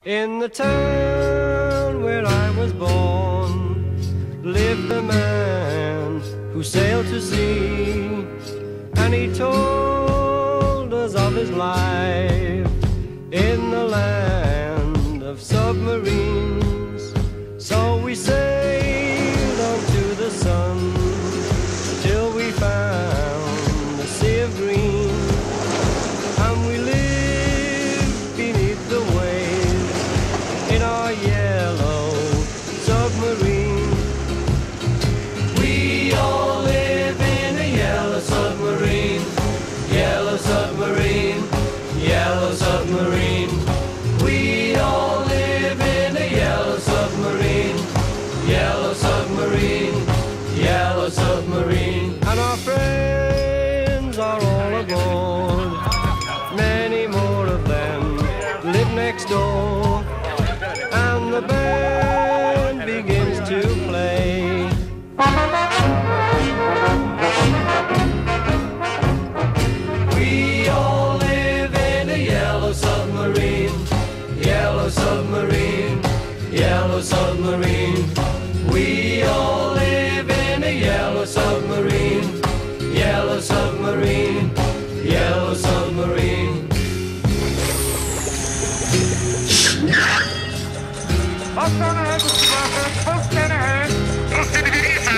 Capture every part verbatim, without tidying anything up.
In the town where I was born lived a man who sailed to sea, and he told us of his life in the land of submarines. So we sailed on to the sun till we found the sea of green, and we lived beneath the waves in our yellow submarine. We all live in a yellow submarine, yellow submarine, yellow submarine. We all live in a yellow submarine, yellow submarine, yellow submarine. And our friends are all aboard, many more of them live next door, and the band begins to play. We all live in a yellow submarine, yellow submarine, yellow submarine. We all live in a yellow submarine, yellow submarine, yellow submarine. Post on ahead, Mister Barker. Post on ahead. Post in ahead.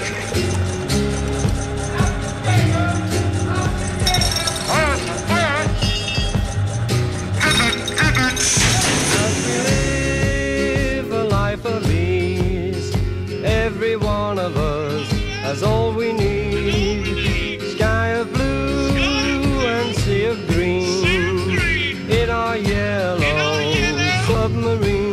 As we live a life of ease, every one of us has all we need. Sky of blue and sea of green in our yellow submarine.